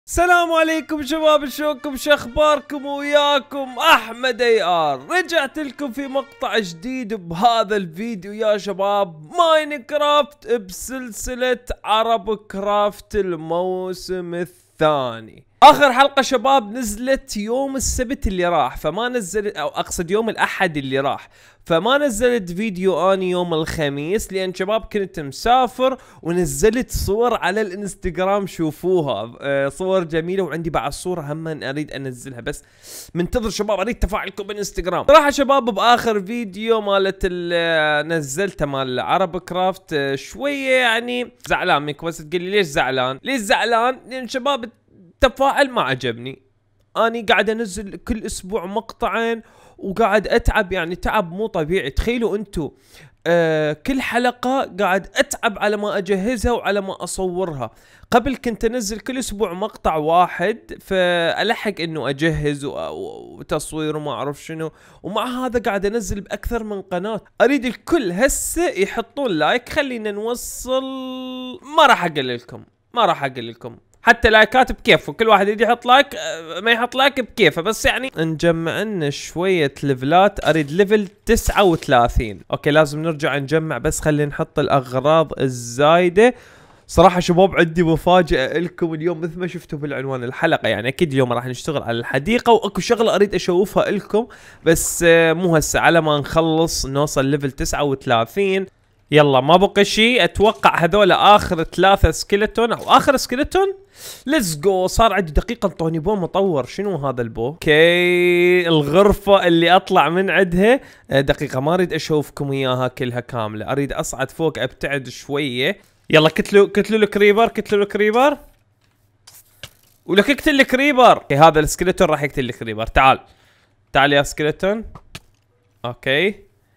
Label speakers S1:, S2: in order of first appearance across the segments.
S1: السلام عليكم شباب، شلونكم؟ شخباركم؟ وياكم احمد اي ار. رجعت لكم في مقطع جديد بهذا الفيديو يا شباب. ماينكرافت بسلسلة عرب كرافت الموسم الثاني. اخر حلقة شباب نزلت يوم السبت اللي راح، فما نزلت، او اقصد يوم الاحد اللي راح، فما نزلت فيديو اني يوم الخميس لان شباب كنت مسافر، ونزلت صور على الانستغرام شوفوها، صور جميلة، وعندي بعض صورة هم اريد انزلها، بس منتظر شباب اريد تفاعلكم بالانستغرام. صراحة شباب باخر فيديو مالت نزلته مال عرب كرافت شوية يعني زعلان منك، بس تقول لي ليش زعلان؟ ليش زعلان؟ لان شباب التفاعل ما عجبني. اني قاعد انزل كل اسبوع مقطعين وقاعد اتعب، يعني تعب مو طبيعي. تخيلوا انتم كل حلقة قاعد اتعب على ما اجهزها وعلى ما اصورها. قبل كنت انزل كل اسبوع مقطع واحد، فالحق انه اجهز وتصوير وما اعرف شنو، ومع هذا قاعد انزل باكثر من قناة. اريد الكل هسه يحطون لايك، خلينا نوصل. ما راح اقول لكم حتى لايكات بكيفه، كل واحد يجي يحط لايك، ما يحط لايك بكيفه، بس يعني نجمع لنا شويه ليفلات. اريد ليفل 39. اوكي لازم نرجع نجمع، بس خلينا نحط الاغراض الزايده. صراحه شباب عندي مفاجاه لكم اليوم مثل ما شفتوا بالعنوان الحلقه، يعني اكيد اليوم راح نشتغل على الحديقه، واكو شغله اريد اشوفها لكم، بس مو هسه، على ما نخلص نوصل ليفل 39. يلا ما بقى شيء، اتوقع هذول اخر 3 سكيلتون او اخر سكيلتون. ليتس جو. صار عندي دقيقه انطوني بو مطور. شنو هذا البو؟ اوكي الغرفه اللي اطلع من عندها. دقيقه ما اريد اشوفكم اياها كلها كامله، اريد اصعد فوق ابتعد شويه. يلا كتلوا الكريبر ولك اقتل الكريبر. اوكي هذا السكيلتون راح يقتل الكريبر. تعال يا سكيلتون. اوكي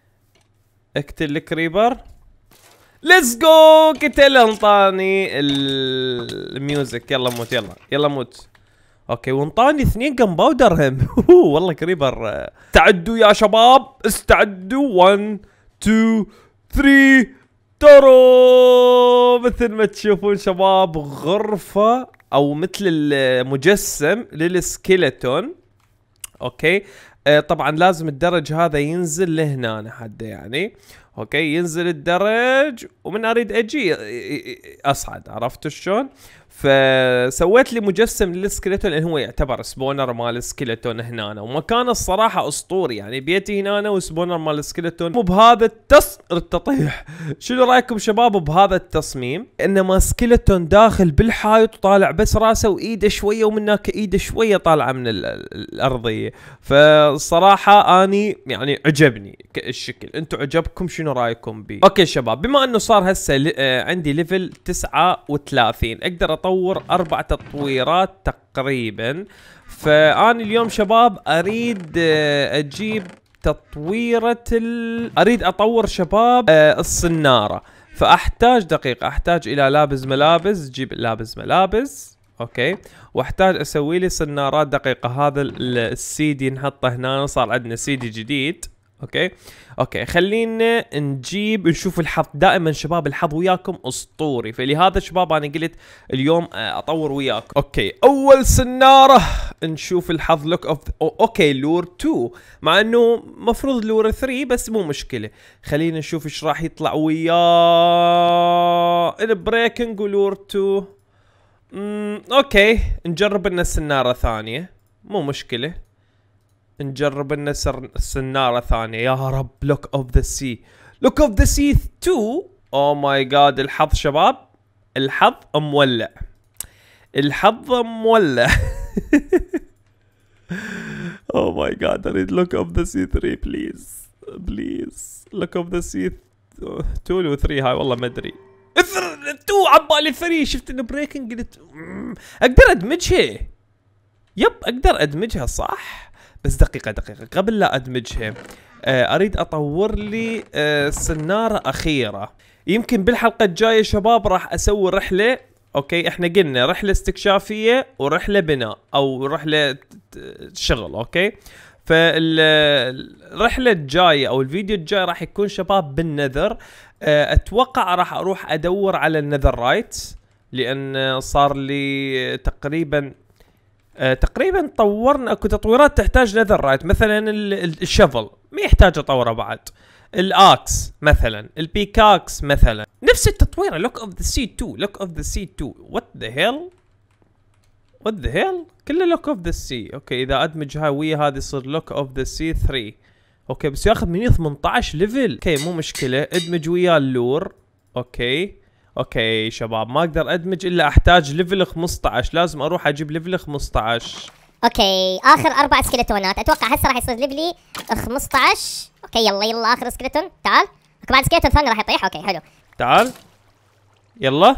S1: اقتل الكريبر. ليتس جو. قتل انطاني الميوزك. يلا موت، يلا موت. اوكي وانطاني 2 جن باودر هم. والله كريبر. استعدوا يا شباب، استعدوا. 1 2 3 ترو. مثل ما تشوفون شباب غرفة او مثل المجسم للسكيلتون. اوكي طبعا لازم الدرج هذا ينزل لهنا حد يعني. اوكي ينزل الدرج ومن اريد اجي اصعد، عرفتوا شلون؟ فسويت لي مجسم للسكيلتون اللي هو يعتبر سبونر مال السكيلتون هنا، ومكانه الصراحه اسطوري، يعني بيتي هنا وسبونر مال السكيلتون مو بهذا التطيح. شنو رايكم شباب بهذا التصميم؟ انما سكيلتون داخل بالحائط وطالع بس راسه وايده شويه، ومن هناك ايده شويه طالعه من الارضيه. فالصراحه اني يعني عجبني الشكل. انتم عجبكم؟ شنو رايكم بيه؟ اوكي شباب بما انه صار هسه عندي ليفل 39، اقدر اطور 4 تطويرات تقريبا. فاني اليوم شباب اريد اجيب تطويرة اريد اطور شباب الصنارة. فاحتاج دقيقة، احتاج الى لابس ملابس. جيب لابس ملابس. اوكي واحتاج اسوي لي صنارات. دقيقة هذا السيدي نحطه هنا، صار عندنا سيدي جديد. اوكي خلينا نشوف الحظ. دائما شباب الحظ وياكم اسطوري، فلهذا شباب انا قلت اليوم اطور وياكم. اوكي اول صنارة نشوف الحظ. لوك اوف. اوكي لور 2، مع انه مفروض لور 3 بس مو مشكلة. خلينا نشوف ايش راح يطلع وياه. البريكنج ولور 2. اوكي نجرب لنا السنارة ثانية، مو مشكلة. نجرب لنا السنارة ثانية. يا رب. لوك اوف ذا سي. 2. اوه ماي جاد. الحظ شباب، الحظ مولع. اوه ماي جاد. اريد لوك اوف ذا سي 3 بليز. لوك اوف ذا سي 2 و 3 هاي والله ما ادري. 2 عبالي 3. شفت انه بريكنج قلت اقدر ادمجها. يب اقدر ادمجها صح، بس دقيقة قبل لا ادمجها اريد اطور لي سنارة اخيرة. يمكن بالحلقة الجاية شباب راح اسوي رحلة. اوكي احنا قلنا رحلة استكشافية ورحلة بناء او رحلة شغل. اوكي فالرحلة الجاية او الفيديو الجاي راح يكون شباب بالنذر. اتوقع راح اروح ادور على النذر رايت. لان صار لي تقريبا طورنا اكو تطويرات تحتاج نذر رايت. مثلا الشفل ما يحتاج اطوره بعد. الاكس مثلا، البيكاكس مثلا، نفس التطوير. لوك اوف ذا سي 2، لوك اوف ذا سي 2. وات ذا هيل، وات ذا هيل، كله لوك اوف ذا سي. اوكي اذا ادمج هاي ويا هذه يصير لوك اوف ذا سي 3. اوكي بس ياخذ مني 18 ليفل. اوكي مو مشكله، ادمج ويا اللور. اوكي شباب، ما اقدر ادمج الا احتاج ليفل 15. لازم اروح اجيب ليفل 15.
S2: اوكي اخر 4 سكيلتونات. اتوقع هسه راح يصير ليفلي 15. اوكي يلا اخر سكيلتون. تعال. بعد سكيلتون ثاني راح يطيح. اوكي حلو.
S1: تعال يلا.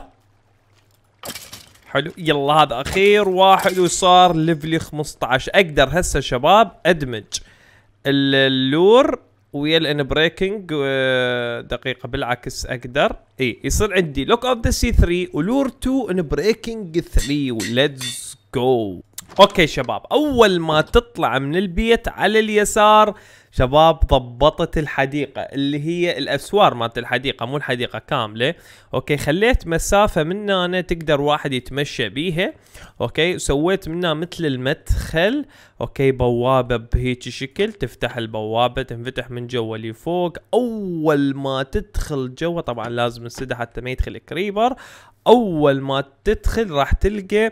S1: حلو يلا، هذا اخير واحد وصار ليفلي 15. اقدر هسه شباب ادمج اللور ويا الان بريكنج. دقيقة بالعكس اقدر يصير عندي لوك اوف ذا سي 3 ولور 2 ان بريكنج 3 وليتس جو. اوكي شباب، اول ما تطلع من البيت على اليسار شباب ضبطت الحديقة اللي هي الاسوار مالت الحديقة، مو الحديقة كاملة. اوكي خليت مسافة من هنا تقدر واحد يتمشى بيها. اوكي وسويت منها مثل المدخل. اوكي بوابة بهيك شكل، تفتح البوابة تنفتح من جوا لفوق. اول ما تدخل جوا، طبعا لازم نسدها حتى ما يدخل كريبر. اول ما تدخل راح تلقى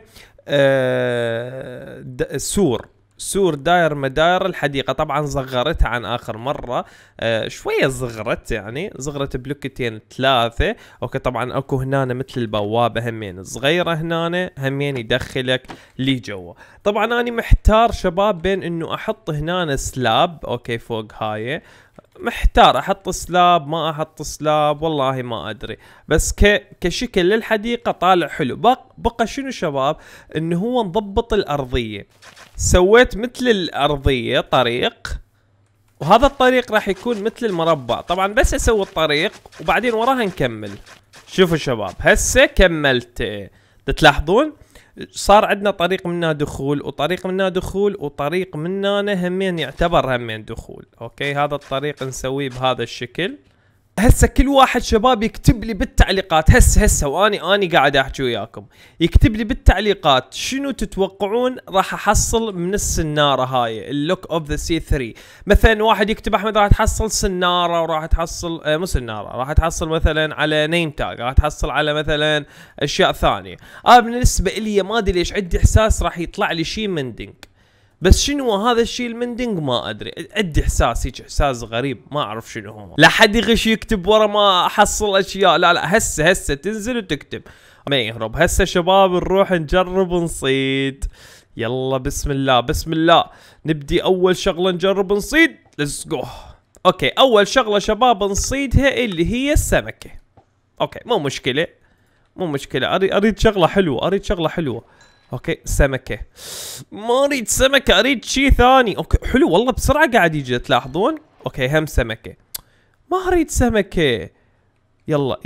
S1: سور داير مداير الحديقة. طبعا صغرتها عن اخر مرة شوية، صغرت يعني صغرت بلوكتين 3. اوكي طبعا اكو هنا مثل البوابة همين صغيرة، هنا همين يدخلك لي جوا. طبعا انا محتار شباب بين انه احط هنا سلاب. اوكي فوق هاي محتار احط سلاب ما احط سلاب، والله ما ادري. بس كشكل للحديقة طالع حلو. بقى شنو شباب، انه هو نضبط الارضية. سويت مثل الارضية طريق، وهذا الطريق راح يكون مثل المربع. طبعا بس اسوي الطريق وبعدين وراها نكمل. شوفوا شباب هسه كملت. تلاحظون صار عندنا طريق منا دخول وطريق منا دخول وطريق منا همين يعتبر همين دخول. اوكي هذا الطريق نسويه بهذا الشكل. هسه كل واحد شباب يكتب لي بالتعليقات هسه واني قاعد احكي وياكم، يكتب لي بالتعليقات شنو تتوقعون راح احصل من السناره هاي اللوك اوف ذا سي 3. مثلا واحد يكتب احمد راح تحصل سناره وراح تحصل مو سناره، راح تحصل مثلا على نيم تاج، راح تحصل على مثلا اشياء ثانيه. بالنسبه لي ما ادري ليش عندي احساس راح يطلع لي شيء مندنج، بس شنو هذا الشيء المندنج ما ادري. عندي احساس هيك، احساس غريب ما اعرف شنو هو. لا حد يغش يكتب ورا ما احصل اشياء. لا هسه تنزل وتكتب ما يهرب. هسه شباب نروح نجرب نصيد. يلا بسم الله بسم الله. نبدي اول شغله نجرب نصيد. ليتس جو. اوكي اول شغله شباب نصيدها اللي هي السمكه. اوكي مو مشكله اريد شغله حلوه. اوكي سمكة، ما اريد سمكة اريد شيء ثاني. اوكي حلو والله بسرعة قاعد يجي تلاحظون. اوكي هم سمكة، ما اريد سمكة. يلا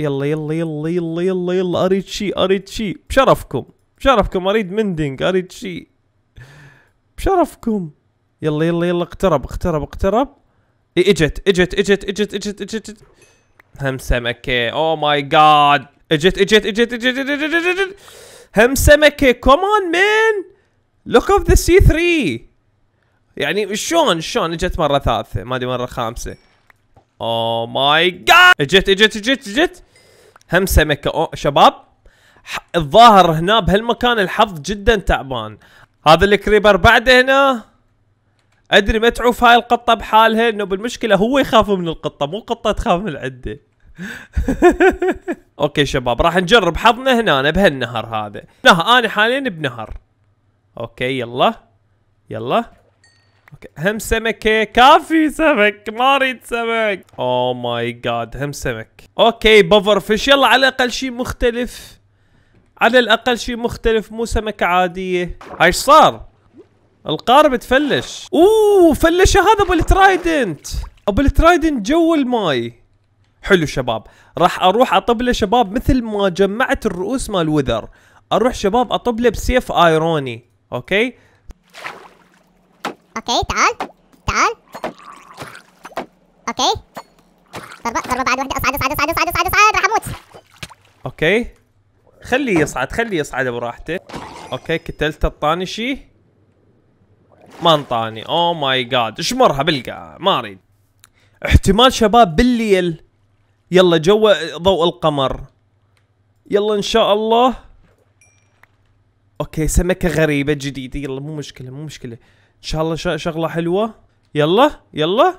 S1: اريد شيء بشرفكم اريد مندنج، اريد شيء بشرفكم. يلا اقترب. اجت هم سمكة. او ماي جاد اجت هم سمكة. كمان مان لوك اوف ذا سي 3. يعني شلون اجت مرة ثالثة ما ادري مرة خامسة. اوه ماي جاد اجت هم سمكة. شباب الظاهر هنا بهالمكان الحظ جدا تعبان. هذا الكريبر بعده هنا. ادري ما تعوف هاي القطة بحالها، انه بالمشكلة هو يخاف من القطة مو القطة تخاف من العدة. اوكي شباب راح نجرب حظنا هنا بهالنهر هذا. انا حاليا بنهر. اوكي يلا اوكي هم سمكة. كافي سمك ما اريد سمك. اوه ماي جاد هم سمك. اوكي بوفر فيش. يلا على الاقل شيء مختلف، مو سمكة عادية. هاي ايش صار؟ القارب تفلش. فلش هذا ابو الترايدنت جو الماي. حلو شباب راح اروح اطب له شباب مثل ما جمعت الرؤوس مال وذر، اروح شباب اطب له بسيف ايروني. اوكي
S2: تعال اوكي ضربة بعد واحدة. اصعد راح اموت.
S1: اوكي خليه يصعد، خليه يصعد براحته. اوكي قتلته، اعطاني شي؟ ما انطاني. اوه ماي جاد، اشمرها بالقاع، ما اريد. احتمال شباب بالليل. يلا جو ضوء القمر، يلا ان شاء الله. اوكي سمكة غريبة جديدة، يلا مو مشكلة مو مشكلة، ان شاء الله شغلة حلوة. يلا يلا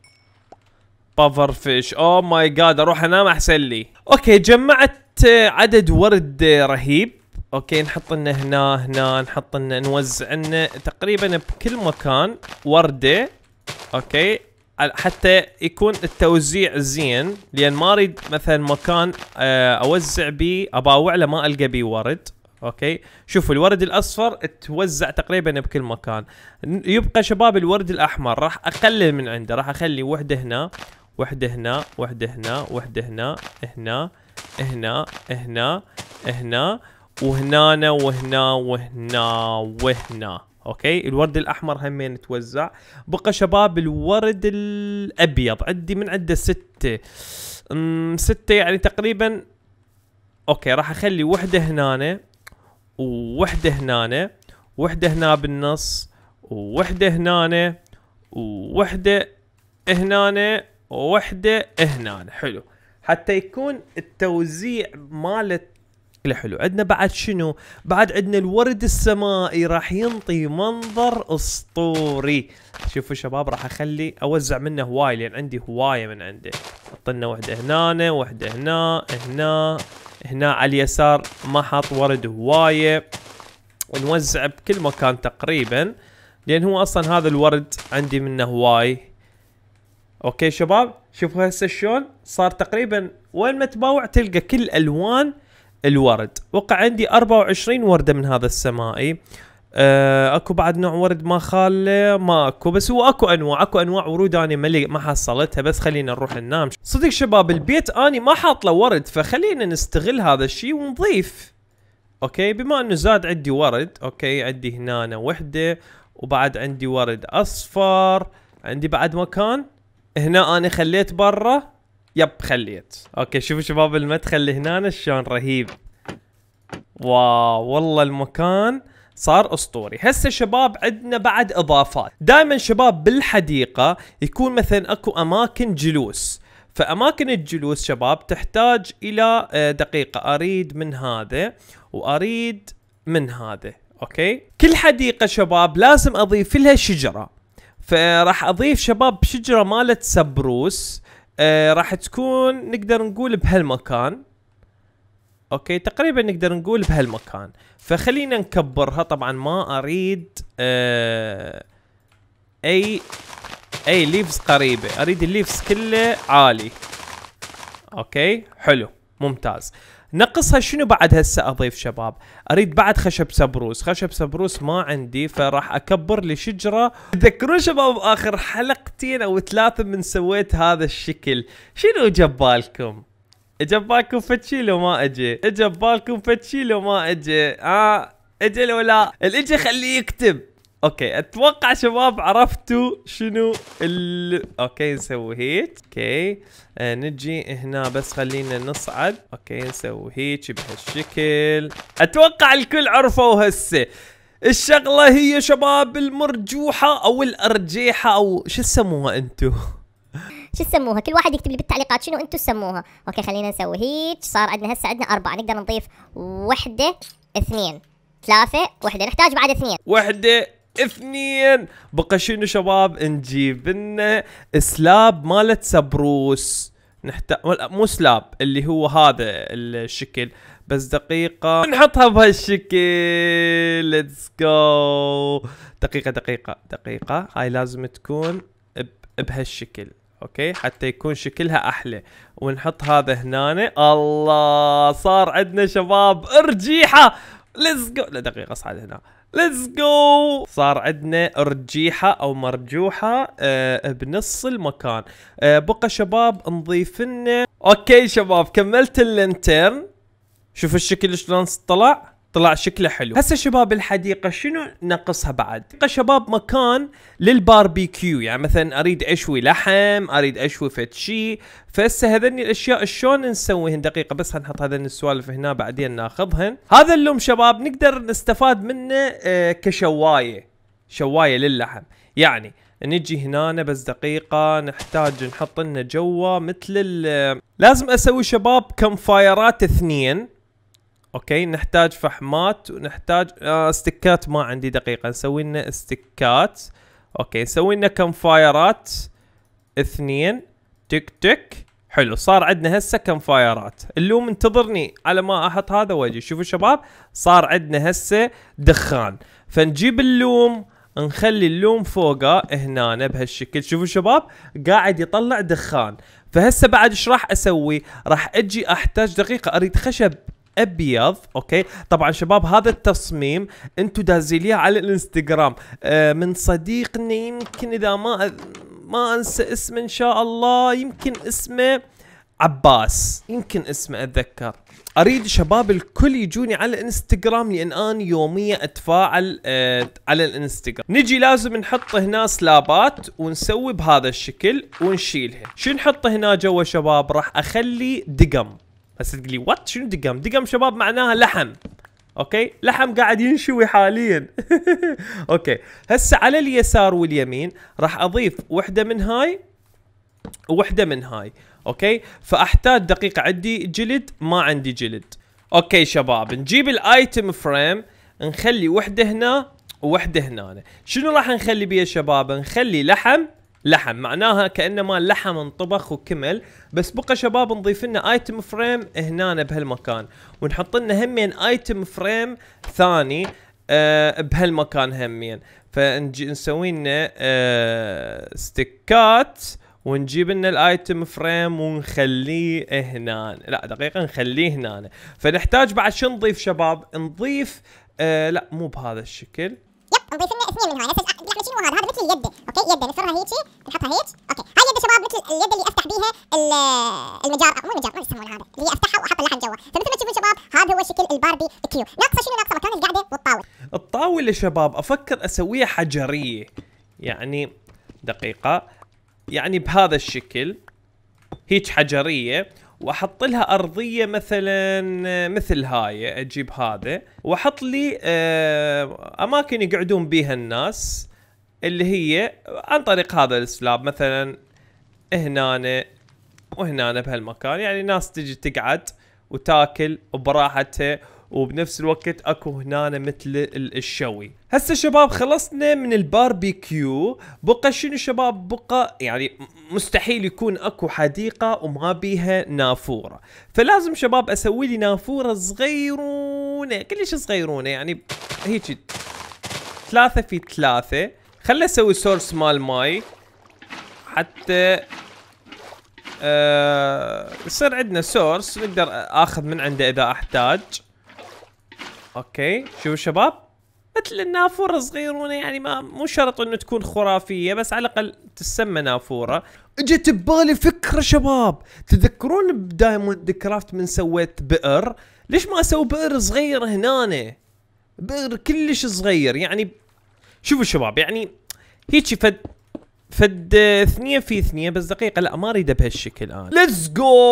S1: بافر فيش. اوه ماي جاد، اروح انام احسن لي. اوكي جمعت عدد ورد رهيب. اوكي نحط لنا هنا نحط لنا، نوزع لنا تقريبا بكل مكان وردة. اوكي حتى يكون التوزيع زين، لان ما اريد مثلا مكان اوزع بيه اباوع له ما القى بيه ورد. اوكي شوفوا الورد الاصفر توزع تقريبا بكل مكان. يبقى شباب الورد الاحمر راح اقلل من عنده، راح اخلي وحده هنا، وحده هنا، وحده هنا، وحده هنا، هنا هنا هنا هنا وهنا وهنا وهنا وهنا. اوكي الورد الاحمر همين توزع. بقى شباب الورد الابيض عندي من عنده 6 يعني تقريبا. اوكي راح اخلي وحده هنا ووحده هنا، وحده هنا بالنص، ووحده هنا، ووحده هنا، ووحده هنا. حلو حتى يكون التوزيع مالت حلو. عندنا بعد شنو؟ بعد عندنا الورد السمائي راح ينطي منظر اسطوري. شوفوا شباب راح اخلي اوزع منه هواي، لان عندي هوايه من عنده. حط لنا وحده هنا، وحده هنا على اليسار ما حاط ورد هوايه، ونوزع بكل مكان تقريبا، لان هو اصلا هذا الورد عندي منه هواي. اوكي شباب شوفوا هسه شلون صار تقريبا وين ما تباوع تلقى كل الوان الورد. وقع عندي 24 وردة من هذا السمائي. اكو بعد نوع ورد ما خاله؟ ما اكو، بس هو اكو انواع ورود اني ما حصلتها، بس خلينا نروح ننام. صدق شباب البيت اني ما حاط له ورد، فخلينا نستغل هذا الشيء ونضيف. اوكي بما انه زاد عندي ورد. اوكي عندي هنا وحده، وبعد عندي ورد اصفر. عندي بعد مكان هنا انا خليت برا. يب خليت. اوكي شوفوا شباب المدخل هنا شلون رهيب. واو والله المكان صار اسطوري. هسه شباب عندنا بعد اضافات. دائما شباب بالحديقة يكون مثلا اكو اماكن جلوس، فاماكن الجلوس شباب تحتاج الى دقيقة، اريد من هذا واريد من هذا. اوكي كل حديقة شباب لازم اضيف لها شجرة، فراح اضيف شباب شجرة مالت سبروس. راح تكون نقدر نقول بهالمكان. اوكي تقريبا نقدر نقول بهالمكان، فخلينا نكبرها. طبعا ما اريد اي ليفز قريبة، اريد الليفز كله عالي. اوكي حلو ممتاز. نقصها شنو بعد هسه اضيف شباب؟ اريد بعد خشب سبروس. خشب سبروس ما عندي، فراح اكبر لي شجره. تذكرون شباب اخر حلقتين او 3 من سويت هذا الشكل، شنو جبالكم؟ جبالكم فتشي لو ما اجي؟ جبالكم فتشي لو ما اجي؟ اجي لو لا؟ الاجي خليه يكتب. اوكي اتوقع شباب عرفتوا شنو اوكي نسوي هيك. اوكي نجي هنا بس خلينا نصعد. اوكي نسوي هيك بهالشكل. اتوقع الكل عرفوا هسه. الشغلة هي شباب المرجوحة او الارجيحة او شو تسموها انتو؟
S2: شو تسموها؟ كل واحد يكتب لي بالتعليقات شنو انتم تسموها. اوكي خلينا نسوي هيك. صار عندنا هسه عندنا 4، نقدر نضيف 1 2 3 وحده، نحتاج بعد 2
S1: 1 2. بقى شنو شباب؟ نجيب لنا سلاب مالت سبروس. نحتاج مو سلاب اللي هو هذا الشكل، بس دقيقة نحطها بهالشكل. ليتس جو. دقيقة هاي لازم تكون بهالشكل. اوكي حتى يكون شكلها احلى. ونحط هذا هنا. الله صار عندنا شباب ارجيحة. ليتس جو. لا دقيقة اصعد هنا. ليتس جو. صار عندنا ارجيحة او مرجوحة بنص المكان. بقى شباب نضيف لنا. اوكي شباب كملت اللنترن. شوف الشكل شلون طلع. طلع شكله حلو. هسه شباب الحديقه شنو نقصها بعد؟ شباب مكان للباربيكيو، يعني مثلا اريد اشوي لحم، اريد اشوي فد شيء. فهسه هذني الاشياء شلون نسويهن؟ دقيقه بس حنحط هذني السوالف هنا بعدين ناخذهن. هذا اللوم شباب نقدر نستفاد منه كشوايه، شوايه للحم. يعني نجي هنا بس دقيقة نحتاج نحط لنا جوا مثل لازم اسوي شباب كم فايرات 2. اوكي نحتاج فحمات ونحتاج استكات ما عندي. دقيقة نسوي لنا استكات. اوكي نسوي لنا كم فايرات 2. تك تك. حلو صار عندنا هسه كم فايرات. اللوم انتظرني على ما احط هذا واجي. شوفوا شباب صار عندنا هسه دخان. فنجيب اللوم نخلي اللوم فوقه هنا بهالشكل. شوفوا شباب قاعد يطلع دخان. فهسه بعد ايش راح اسوي؟ راح اجي احتاج دقيقة اريد خشب ابيض. اوكي طبعا شباب هذا التصميم انتو دازيليه على الانستغرام من صديقنا، يمكن اذا ما انسى اسمه ان شاء الله، يمكن اسمه عباس، يمكن اسمه اتذكر. اريد شباب الكل يجوني على الانستغرام لان انا يوميا اتفاعل على الانستغرام. نجي لازم نحط هنا سلابات ونسوي بهذا الشكل ونشيلها. شو نحط هنا جوا شباب؟ راح اخلي دقم. هسه تقولي وات شنو دقم؟ دقم شباب معناها لحم. اوكي لحم قاعد ينشوي حاليا. اوكي هسه على اليسار واليمين راح اضيف وحده من هاي ووحده من هاي. اوكي فاحتاج دقيقة عندي جلد، ما عندي جلد. اوكي شباب نجيب الايتم فريم نخلي وحده هنا ووحده هنا. شنو راح نخلي بيها شباب؟ نخلي لحم. لحم معناها كأنما اللحم انطبخ وكمل. بس بقى شباب نضيف لنا ايتم فريم هنا بهالمكان، ونحط لنا همين ايتم فريم ثاني بهالمكان همين. فنجي نسوي لنا ستيكات ونجيب لنا الايتم فريم ونخليه هنا. لا دقيقة نخليه هنا. فنحتاج بعد شو نضيف شباب؟ نضيف لا مو بهذا الشكل.
S2: نضيف لنا 2 من هاي. هسه احنا شنو هذا؟ هذا مثل اليد. اوكي يد نفرها هيجي نحطها هيك. اوكي هاي يد شباب مثل اليد اللي افتح بيها المجار، مو المجار ما يسمونه هذا، اللي افتحها واحط اللحم جوا. فمثل ما تشوفون شباب هذا هو شكل الباربي كيو. ناقصه شنو؟ ناقصه مكان القعده والطاوله.
S1: الطاوله شباب افكر اسويها حجريه، يعني دقيقه يعني بهذا الشكل هيك حجريه، واحط لها ارضيه مثلا مثل هاي. اجيب هذا واحط لي اماكن يقعدون بيها الناس اللي هي عن طريق هذا السلاب، مثلا هنا وهنا بهالمكان. يعني ناس تجي تقعد وتاكل وبراحتها، وبنفس الوقت اكو هنا مثل الشوي. هسه شباب خلصنا من الباربيكيو. بقى شنو شباب؟ بقى يعني مستحيل يكون اكو حديقة وما بيها نافورة. فلازم شباب اسوي لي نافورة صغيرونة، كلش صغيرونة، يعني هيك 3 في 3. خلي اسوي سورس مال ماي حتى يصير عندنا سورس نقدر اخذ من عنده اذا احتاج. اوكي شوفوا شباب مثل النافورة صغيرونة، يعني ما مو شرط انه تكون خرافية، بس على الاقل تسمى نافورة. اجت ببالي فكرة شباب، تذكرون بدايموند كرافت من سويت بئر؟ ليش ما اسوي بئر صغير هنا؟ بئر كلش صغير، يعني شوفوا شباب يعني هيك فد 2 في 2. بس دقيقة لا ما اريده بهالشكل انا. ليتس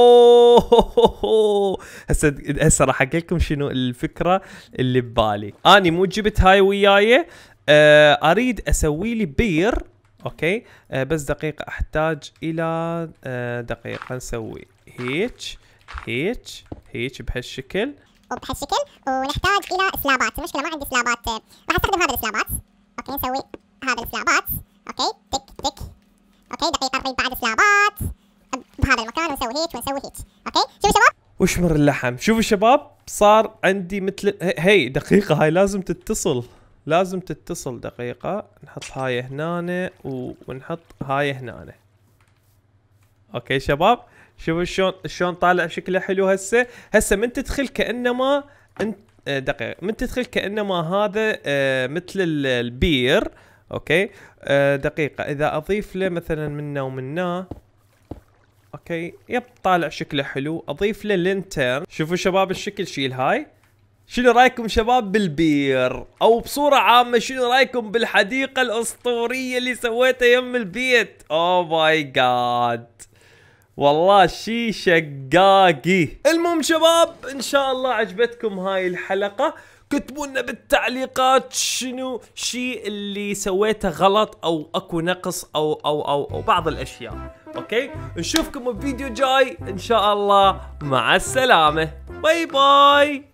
S1: جو. هسه راح احكي لكم شنو الفكرة اللي ببالي. اني مو جبت هاي وياي، اريد اسوي لي بير. اوكي بس دقيقة احتاج الى دقيقة نسوي هيك هيك هيك بهالشكل
S2: وبهالشكل، ونحتاج الى سلابات. المشكلة ما عندي سلابات، راح استخدم هذا السلابات. اوكي نسوي هذا السلابات. اوكي تك تك. اوكي دقيقة نريد بعد سلابات بهذا المكان ونسوي هيك ونسوي هيك. اوكي شوفوا شباب
S1: وشمر اللحم. شوفوا شباب صار عندي مثل هي دقيقة، هاي لازم تتصل، لازم تتصل. دقيقة نحط هاي هنا ونحط هاي هنا. اوكي شباب شوفوا شلون طالع شكله حلو. هسه من تدخل كأنما انت دقيقة من تدخل كأنما هذا مثل البير. اوكي دقيقة اذا اضيف له مثلا منا ومنا. اوكي يب طالع شكله حلو. اضيف له لينترن. شوفوا شباب الشكل، شيل هاي شنو رايكم شباب بالبير؟ او بصورة عامة شنو رايكم بالحديقة الاسطورية اللي سويتها يم البيت؟ اوه ماي جاد، والله شي شقاقي. المهم شباب ان شاء الله عجبتكم هاي الحلقة، كتبوا لنا بالتعليقات شنو شي اللي سويته غلط او اكو نقص او بعض الاشياء. اوكي، نشوفكم بفيديو جاي ان شاء الله، مع السلامة، باي باي.